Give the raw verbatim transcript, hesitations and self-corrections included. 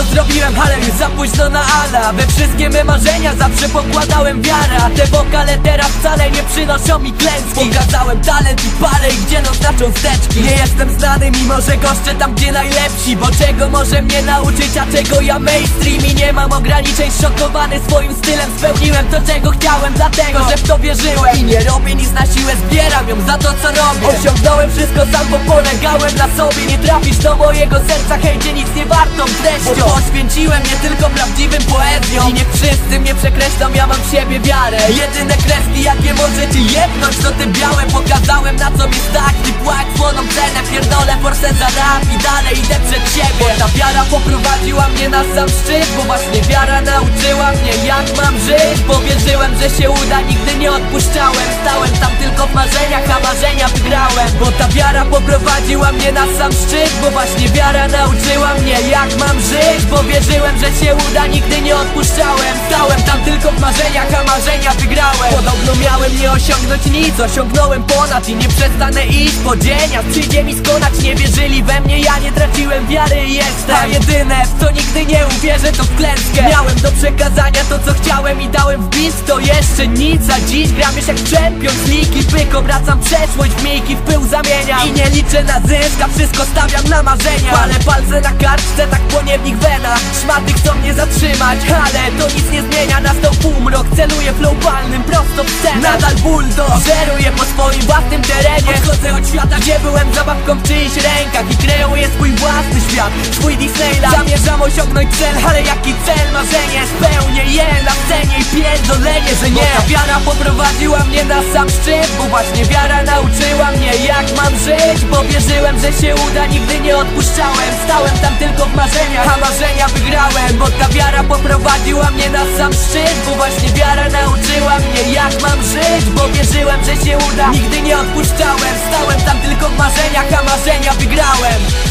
zrobiłem, ale już za późno na ala. We wszystkie me marzenia zawsze pokładałem wiarę, a te wokale teraz wcale nie przynoszą mi klęski. Pokazałem talent i parę i gdzie no znaczą steczki. Nie jestem znany, mimo że goszczę tam gdzie najlepsi, bo czego może mnie nauczyć, a czego ja mainstream. I nie mam ograniczeń, szokowany swoim stylem. Spełniłem to czego chciałem, dlatego że w to wierzyłem. I nie robię nic na siłę, zbieram ją za to co robię. Osiągnąłem wszystko sam, bo polegałem na sobie. Nie trafisz do mojego serca, hejcie nic nie wartą treścią, bo poświęciłem nie tylko prawdziwym poezją. I nie wszyscy mnie przekreślą, ja mam w siebie wiarę. Jedyne kreski jakie możecie jebnąć to te białe. Pokazałem na co mi stać i płać słoną cenę. Pierdolę forsę za rap i dalej idę przed siebie. Ta wiara poprowadziła mnie na sam szczyt, bo właśnie wiara nauczyła mnie jak mam żyć. Bo wierzyłem, że się uda, nigdy nie odpuszczałem. Stałem tam tylko w marzeniach, a marzenia wygrałem. Bo ta wiara poprowadziła mnie na sam szczyt, bo właśnie wiara nauczyła mnie jak mam żyć. Bo wierzyłem, że się uda, nigdy nie odpuszczałem. Stałem tam tylko w marzeniach, a marzenia wygrałem. Podobno miałem nie osiągnąć nic, osiągnąłem ponad. I nie przestanę iść po dzień, a przyjdzie mi skonać. Nie wierzyli we mnie, ja nie traciłem wiary i jestem. A jedyne w co nigdy nie uwierzę to w klęskę. Miałem do przekazania to co chciałem i dałem w beat. To jeszcze nic, a dziś gram już jak czempion z ligi. Pyk, obracam przeszłość w mijki, w pył zamieniam. I nie liczę na zysk, a wszystko stawiam na marzenia. Palę palce na kartce, tak płonie w nich wena. Szmaty chcą mnie zatrzymać, ale to nic nie zmienia. Nastał półmrok, celuję flow palnym prosto w scenę. Nadal bulldog, żeruję po swoim własnym terenie. Odchodzę od świata, gdzie byłem zabawką w czyichś rękach. I kreuję swój własny świat, swój Disneyland. Zamierzam osiągnąć cel, ale jaki cel? Marzenie spełnię je na scenie i pierdolenie, że nie. Bo ta wiara poprowadziła mnie na sam szczyt, bo właśnie wiara nauczyła mnie jak mam żyć. Bo wierzyłem, że się uda, nigdy nie odpuszczałem. Stałem tam tylko w marzeniach, a marzenia wygrałem. Bo ta wiara poprowadziła mnie na sam szczyt, bo właśnie wiara nauczyła mnie jak mam żyć. Bo wierzyłem, że się uda, nigdy nie odpuszczałem. Stałem tam tylko w marzeniach, a marzenia wygrałem.